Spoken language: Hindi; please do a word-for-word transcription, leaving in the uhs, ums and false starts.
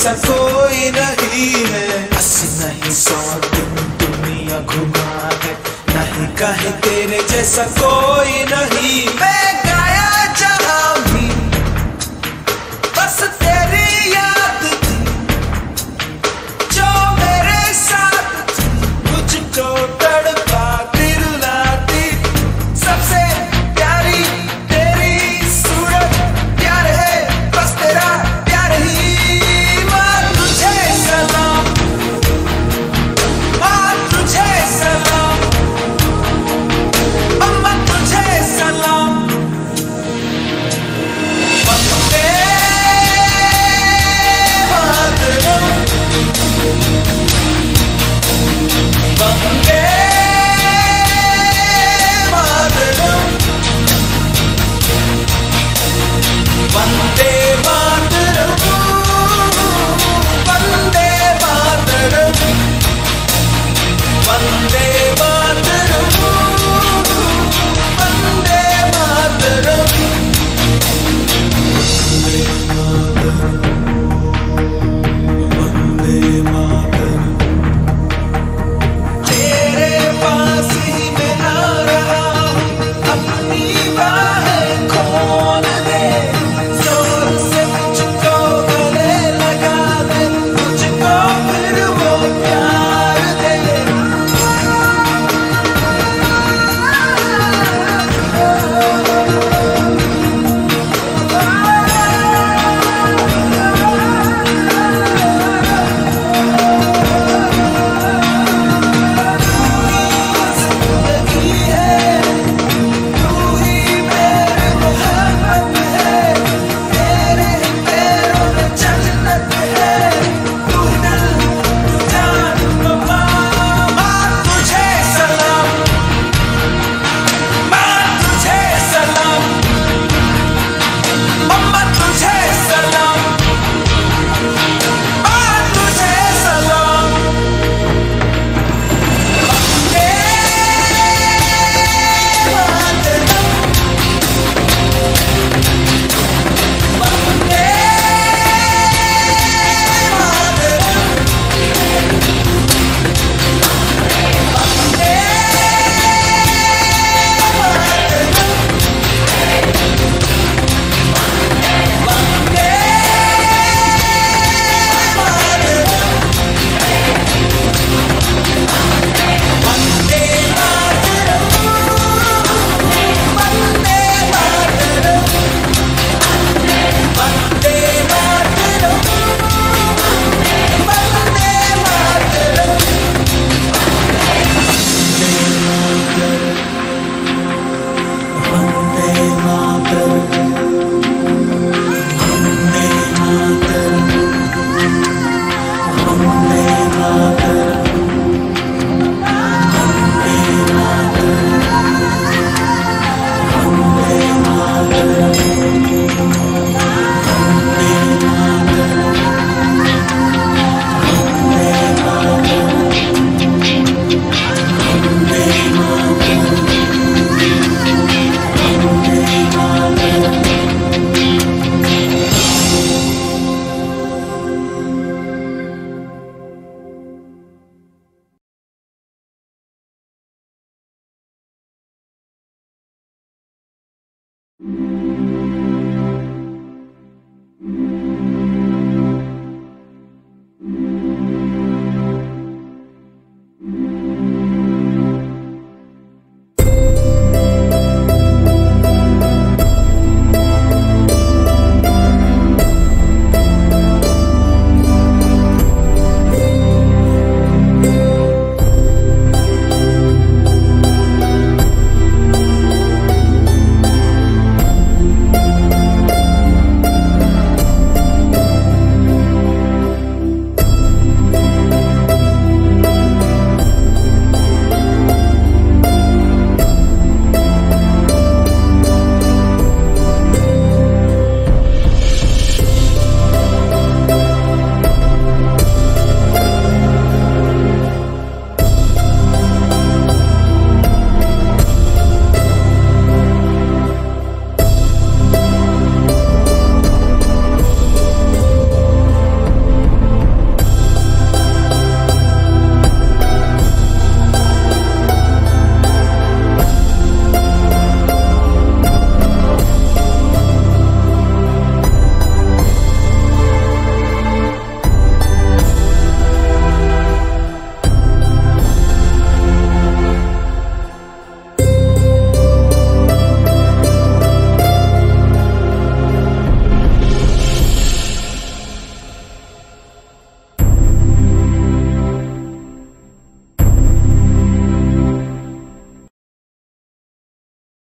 जैसा कोई नहीं है। अस्सी नहीं सौ दिन दुनिया घुमा है, नहीं कहीं तेरे जैसा कोई नहीं। मैं गाया जहाँ भी बस तेरी याद थी, जो मेरे साथ थी, मुझको तड़पा दिल लाती। सबसे प्यारी तेरी सूरत, प्यार है बस तेरा प्यार ही। माँ तुझे सलाम, माँ तुझे सलाम, अम्मा तुझे सलाम। वंदे मातरम, वंदे मातरम, वंदे मातरम, वंदे मातरम, वंदे मातरम, वंदे मातरम। वंदे मातरम, तेरे पास ही मैं आ रहा हूँ, अपनी बाहें खोल दे, जोर से मुझको गले लगा दे, मुझको फिर वो प्यार दे। जिंदगी है, तू ही मेरी मोहब्बत है, तेरे ही पैरों में जन्नत है, तू दिल तू जान बाबा। माँ तुझे सलाम, माँ तुझे सलाम, अम्मा तुझे सलाम, माँ तुझे सलाम। वंदे मातरम, वंदे Thank you.